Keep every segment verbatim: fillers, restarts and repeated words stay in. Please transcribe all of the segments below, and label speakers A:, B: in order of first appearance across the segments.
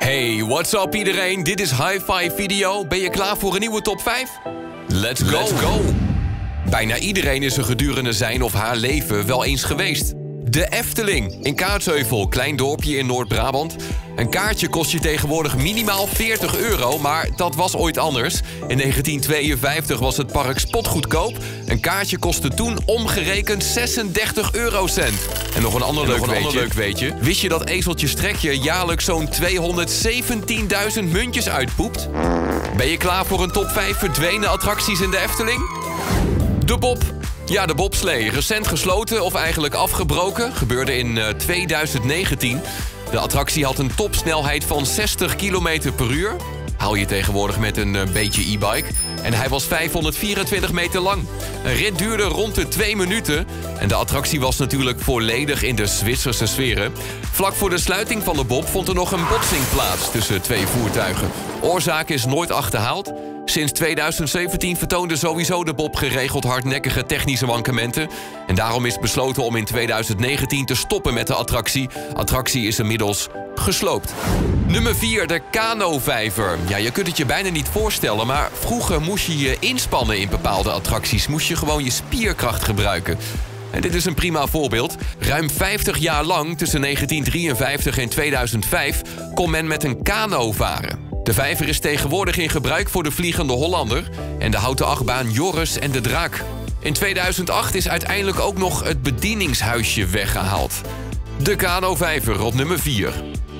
A: Hey, what's up iedereen? Dit is Hi-Fi Video. Ben je klaar voor een nieuwe top vijf? Let's go! Let's go. Bijna iedereen is er gedurende zijn of haar leven wel eens geweest. De Efteling in Kaatsheuvel, klein dorpje in Noord-Brabant. Een kaartje kost je tegenwoordig minimaal veertig euro, maar dat was ooit anders. In negentien tweeënvijftig was het park spotgoedkoop. Een kaartje kostte toen omgerekend zesendertig eurocent. En nog een ander, leuk, nog een ander leuk weetje. Wist je dat ezeltje Strekje jaarlijks zo'n tweehonderdzeventienduizend muntjes uitpoept? Ben je klaar voor een top vijf verdwenen attracties in de Efteling? De Bob. Ja, de bobslee. Recent gesloten of eigenlijk afgebroken. Gebeurde in uh, tweeduizend negentien. De attractie had een topsnelheid van zestig kilometer per uur. Haal je tegenwoordig met een uh, beetje e-bike. En hij was vijfhonderdvierentwintig meter lang. Een rit duurde rond de twee minuten. En de attractie was natuurlijk volledig in de Zwitserse sferen. Vlak voor de sluiting van de Bob vond er nog een botsing plaats tussen twee voertuigen. Oorzaak is nooit achterhaald. Sinds tweeduizend zeventien vertoonde sowieso de Bob geregeld hardnekkige technische mankementen. En daarom is besloten om in tweeduizend negentien te stoppen met de attractie. Attractie is inmiddels gesloopt. Nummer vier, de kanovijver. Ja, je kunt het je bijna niet voorstellen, maar vroeger moest je je inspannen in bepaalde attracties. Moest je gewoon je spierkracht gebruiken. En dit is een prima voorbeeld. Ruim vijftig jaar lang, tussen negentien drieënvijftig en tweeduizend vijf, kon men met een kano varen. De vijver is tegenwoordig in gebruik voor de Vliegende Hollander en de houten achtbaan Joris en de Draak. In tweeduizend acht is uiteindelijk ook nog het bedieningshuisje weggehaald. De kanovijver op nummer vier.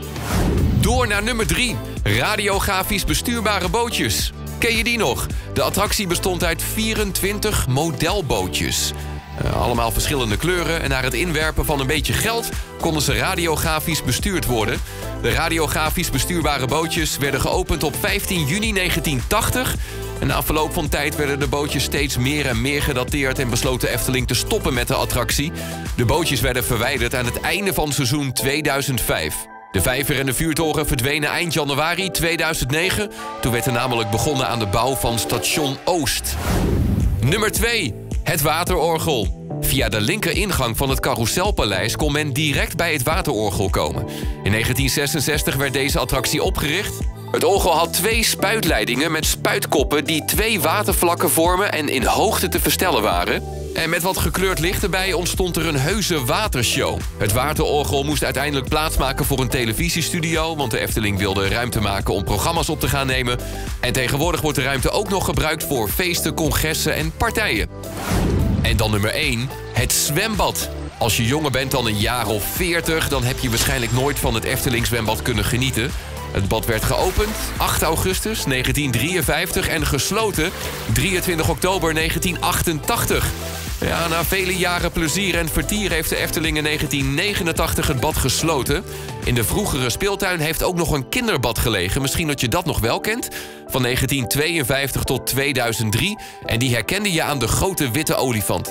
A: Door naar nummer drie. Radiografisch bestuurbare bootjes. Ken je die nog? De attractie bestond uit vierentwintig modelbootjes. Uh, allemaal verschillende kleuren en na het inwerpen van een beetje geld konden ze radiografisch bestuurd worden. De radiografisch bestuurbare bootjes werden geopend op vijftien juni negentien tachtig. En na verloop van tijd werden de bootjes steeds meer en meer gedateerd en besloot de Efteling te stoppen met de attractie. De bootjes werden verwijderd aan het einde van seizoen tweeduizend vijf. De vijver en de vuurtoren verdwenen eind januari tweeduizend negen. Toen werd er namelijk begonnen aan de bouw van station Oost. Nummer twee. Het waterorgel. Via de linker ingang van het Carouselpaleis kon men direct bij het waterorgel komen. In negentien zesenzestig werd deze attractie opgericht. Het orgel had twee spuitleidingen met spuitkoppen die twee watervlakken vormen en in hoogte te verstellen waren. En met wat gekleurd licht erbij ontstond er een heuse watershow. Het waterorgel moest uiteindelijk plaatsmaken voor een televisiestudio, want de Efteling wilde ruimte maken om programma's op te gaan nemen. En tegenwoordig wordt de ruimte ook nog gebruikt voor feesten, congressen en partijen. En dan nummer één, het zwembad. Als je jonger bent dan een jaar of veertig, dan heb je waarschijnlijk nooit van het Efteling zwembad kunnen genieten. Het bad werd geopend acht augustus negentien drieënvijftig en gesloten drieëntwintig oktober negentien achtentachtig. Ja, na vele jaren plezier en vertier heeft de Efteling in negentien negenentachtig het bad gesloten. In de vroegere speeltuin heeft ook nog een kinderbad gelegen. Misschien dat je dat nog wel kent. Van negentien tweeënvijftig tot tweeduizend drie. En die herkende je aan de grote witte olifant.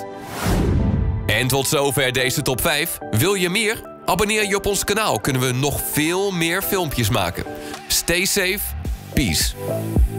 A: En tot zover deze top vijf. Wil je meer? Abonneer je op ons kanaal. Kunnen we nog veel meer filmpjes maken. Stay safe. Peace.